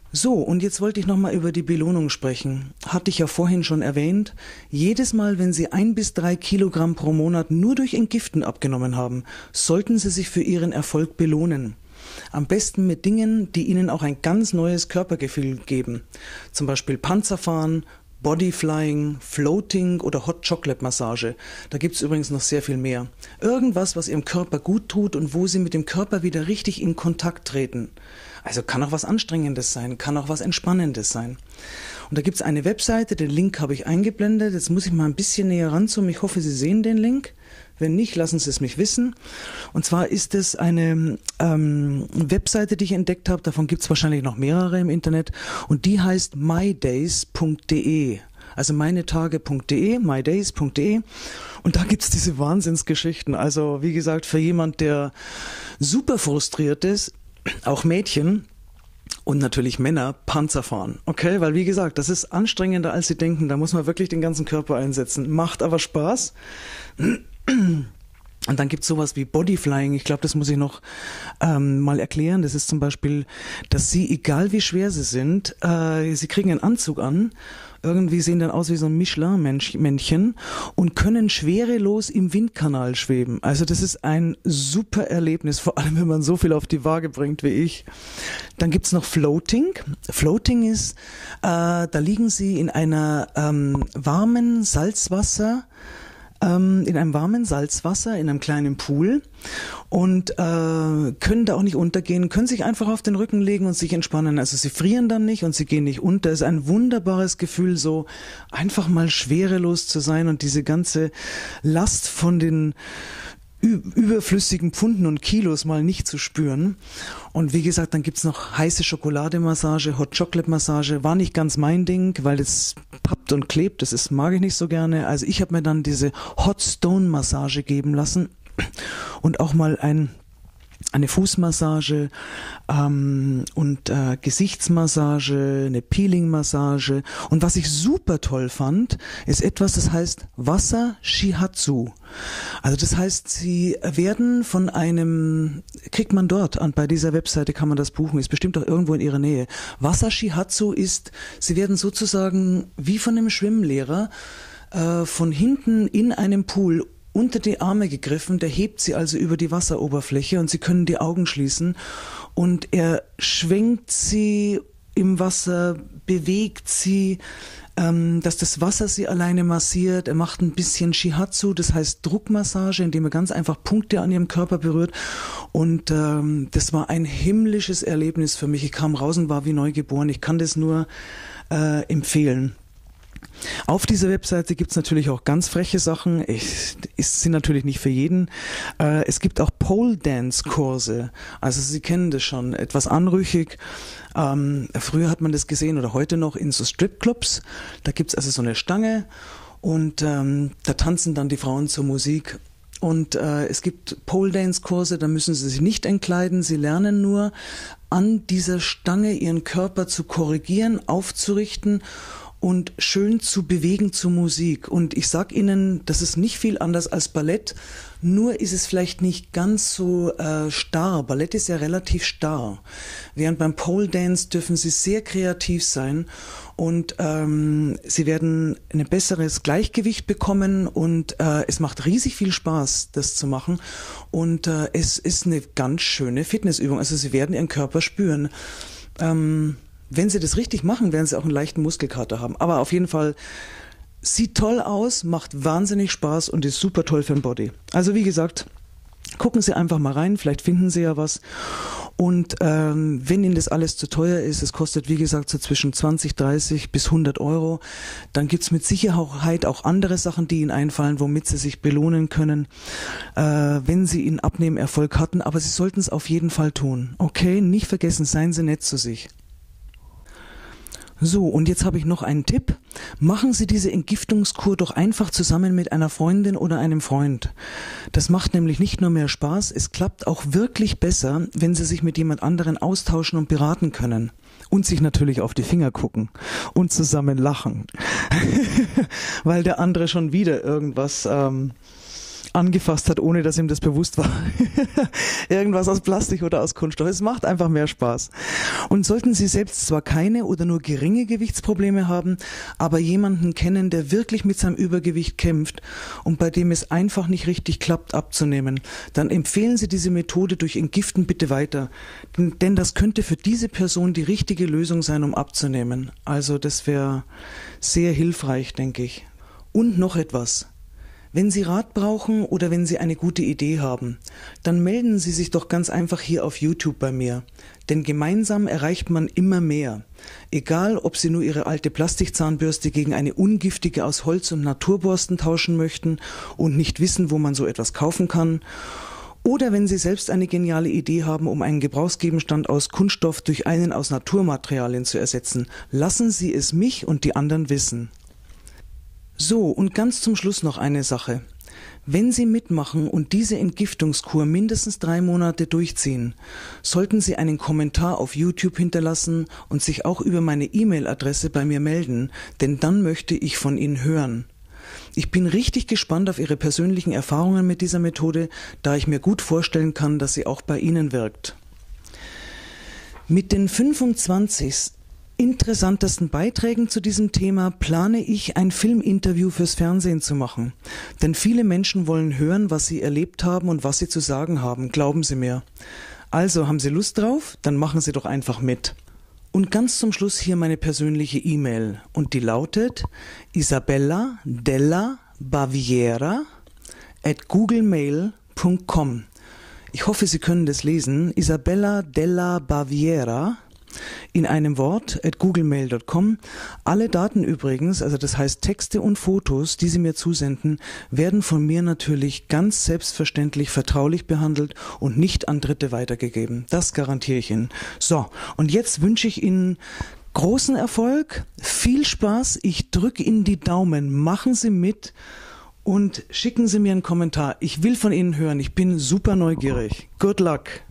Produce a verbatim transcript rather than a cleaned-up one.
So, und jetzt wollte ich nochmal über die Belohnung sprechen. Hatte ich ja vorhin schon erwähnt. Jedes Mal, wenn Sie ein bis drei Kilogramm pro Monat nur durch Entgiften abgenommen haben, sollten Sie sich für Ihren Erfolg belohnen. Am besten mit Dingen, die Ihnen auch ein ganz neues Körpergefühl geben. Zum Beispiel Panzerfahren, Bodyflying, Floating oder Hot Chocolate Massage. Da gibt's übrigens noch sehr viel mehr. Irgendwas, was Ihrem Körper gut tut und wo Sie mit dem Körper wieder richtig in Kontakt treten. Also kann auch was Anstrengendes sein, kann auch was Entspannendes sein. Und da gibt's eine Webseite, den Link habe ich eingeblendet. Jetzt muss ich mal ein bisschen näher ranzoomen. Ich hoffe, Sie sehen den Link. Wenn nicht, lassen Sie es mich wissen. Und zwar ist es eine ähm, Webseite, die ich entdeckt habe. Davon gibt's wahrscheinlich noch mehrere im Internet. Und die heißt my days punkt de. Also meinetage punkt de, my days punkt de. Und da gibt's diese Wahnsinnsgeschichten. Also wie gesagt, für jemand, der super frustriert ist, auch Mädchen und natürlich Männer, Panzer fahren. Okay, weil wie gesagt, das ist anstrengender, als Sie denken. Da muss man wirklich den ganzen Körper einsetzen. Macht aber Spaß. Und dann gibt's sowas wie Bodyflying. Ich glaube, das muss ich noch ähm, mal erklären. Das ist zum Beispiel, dass Sie, egal wie schwer Sie sind, äh, Sie kriegen einen Anzug an. Irgendwie sehen dann aus wie so ein Michelin-Männchen und können schwerelos im Windkanal schweben. Also das ist ein super Erlebnis, vor allem wenn man so viel auf die Waage bringt wie ich. Dann gibt's noch Floating. Floating ist, äh, da liegen Sie in einer ähm, warmen Salzwasser, ähm, in einem warmen Salzwasser, in einem kleinen Pool und äh, können da auch nicht untergehen, können sich einfach auf den Rücken legen und sich entspannen. Also sie frieren dann nicht und sie gehen nicht unter. Es ist ein wunderbares Gefühl, so einfach mal schwerelos zu sein und diese ganze Last von den überflüssigen Pfunden und Kilos mal nicht zu spüren. Und wie gesagt, dann gibt's noch heiße Schokolademassage, Hot Chocolate Massage. War nicht ganz mein Ding, weil es pappt und klebt. Das ist, mag ich nicht so gerne. Also ich habe mir dann diese Hot Stone Massage geben lassen und auch mal ein eine Fußmassage ähm, und äh, Gesichtsmassage, eine Peeling-Massage. Und was ich super toll fand, ist etwas, das heißt Wasser Shihatsu. Also das heißt, sie werden von einem, kriegt man dort, an, bei dieser Webseite kann man das buchen, ist bestimmt auch irgendwo in ihrer Nähe. Wasser Shihatsu ist, sie werden sozusagen wie von einem Schwimmlehrer äh, von hinten in einem Pool unter die Arme gegriffen, der hebt sie also über die Wasseroberfläche und sie können die Augen schließen und er schwenkt sie im Wasser, bewegt sie, ähm, dass das Wasser sie alleine massiert. Er macht ein bisschen Shihatsu, das heißt Druckmassage, indem er ganz einfach Punkte an ihrem Körper berührt und ähm, das war ein himmlisches Erlebnis für mich. Ich kam raus und war wie neugeboren. Ich kann das nur äh, empfehlen. Auf dieser Webseite gibt's natürlich auch ganz freche Sachen. Ich, ist sind natürlich nicht für jeden. Äh, es gibt auch Pole Dance Kurse. Also Sie kennen das schon, etwas anrüchig. Ähm, früher hat man das gesehen oder heute noch in so Stripclubs. Da gibt's also so eine Stange und ähm, da tanzen dann die Frauen zur Musik. Und äh, es gibt Pole Dance Kurse, da müssen Sie sich nicht entkleiden. Sie lernen nur an dieser Stange Ihren Körper zu korrigieren, aufzurichten und schön zu bewegen zur Musik. Und ich sag Ihnen, das ist nicht viel anders als Ballett, nur ist es vielleicht nicht ganz so äh, starr. Ballett ist ja relativ starr. Während beim Pole Dance dürfen Sie sehr kreativ sein und ähm, Sie werden ein besseres Gleichgewicht bekommen und äh, es macht riesig viel Spaß, das zu machen. Und äh, es ist eine ganz schöne Fitnessübung. Also Sie werden Ihren Körper spüren. Ähm, Wenn Sie das richtig machen, werden Sie auch einen leichten Muskelkater haben. Aber auf jeden Fall, sieht toll aus, macht wahnsinnig Spaß und ist super toll für den Body. Also wie gesagt, gucken Sie einfach mal rein, vielleicht finden Sie ja was. Und ähm, wenn Ihnen das alles zu teuer ist, es kostet wie gesagt so zwischen zwanzig, dreißig bis hundert Euro, dann gibt's mit Sicherheit auch andere Sachen, die Ihnen einfallen, womit Sie sich belohnen können, äh, wenn Sie einen Abnehmerfolg hatten. Aber Sie sollten es auf jeden Fall tun. Okay, nicht vergessen, seien Sie nett zu sich. So, und jetzt habe ich noch einen Tipp. Machen Sie diese Entgiftungskur doch einfach zusammen mit einer Freundin oder einem Freund. Das macht nämlich nicht nur mehr Spaß, es klappt auch wirklich besser, wenn Sie sich mit jemand anderen austauschen und beraten können. Und sich natürlich auf die Finger gucken und zusammen lachen. Weil der andere schon wieder irgendwas ähm, angefasst hat, ohne dass ihm das bewusst war. Irgendwas aus Plastik oder aus Kunststoff. Es macht einfach mehr Spaß. Und sollten Sie selbst zwar keine oder nur geringe Gewichtsprobleme haben, aber jemanden kennen, der wirklich mit seinem Übergewicht kämpft und bei dem es einfach nicht richtig klappt abzunehmen, dann empfehlen Sie diese Methode durch Entgiften bitte weiter. Denn das könnte für diese Person die richtige Lösung sein, um abzunehmen. Also das wäre sehr hilfreich, denke ich. Und noch etwas. Wenn Sie Rat brauchen oder wenn Sie eine gute Idee haben, dann melden Sie sich doch ganz einfach hier auf YouTube bei mir. Denn gemeinsam erreicht man immer mehr. Egal, ob Sie nur Ihre alte Plastikzahnbürste gegen eine ungiftige aus Holz- und Naturborsten tauschen möchten und nicht wissen, wo man so etwas kaufen kann, oder wenn Sie selbst eine geniale Idee haben, um einen Gebrauchsgegenstand aus Kunststoff durch einen aus Naturmaterialien zu ersetzen, lassen Sie es mich und die anderen wissen. So, und ganz zum Schluss noch eine Sache. Wenn Sie mitmachen und diese Entgiftungskur mindestens drei Monate durchziehen, sollten Sie einen Kommentar auf YouTube hinterlassen und sich auch über meine E-Mail-Adresse bei mir melden, denn dann möchte ich von Ihnen hören. Ich bin richtig gespannt auf Ihre persönlichen Erfahrungen mit dieser Methode, da ich mir gut vorstellen kann, dass sie auch bei Ihnen wirkt. Mit den fünfundzwanzig interessantesten Beiträgen zu diesem Thema plane ich, ein Filminterview fürs Fernsehen zu machen. Denn viele Menschen wollen hören, was sie erlebt haben und was sie zu sagen haben, glauben Sie mir. Also, haben Sie Lust drauf? Dann machen Sie doch einfach mit. Und ganz zum Schluss hier meine persönliche E-Mail. Und die lautet isabella della baviera at googlemail punkt com. Ich hoffe, Sie können das lesen. Isabella della Baviera in einem Wort at googlemail punkt com. Alle Daten übrigens, also das heißt Texte und Fotos, die Sie mir zusenden, werden von mir natürlich ganz selbstverständlich vertraulich behandelt und nicht an Dritte weitergegeben. Das garantiere ich Ihnen. So, und jetzt wünsche ich Ihnen großen Erfolg, viel Spaß, ich drücke Ihnen die Daumen, machen Sie mit und schicken Sie mir einen Kommentar. Ich will von Ihnen hören, ich bin super neugierig. Good luck!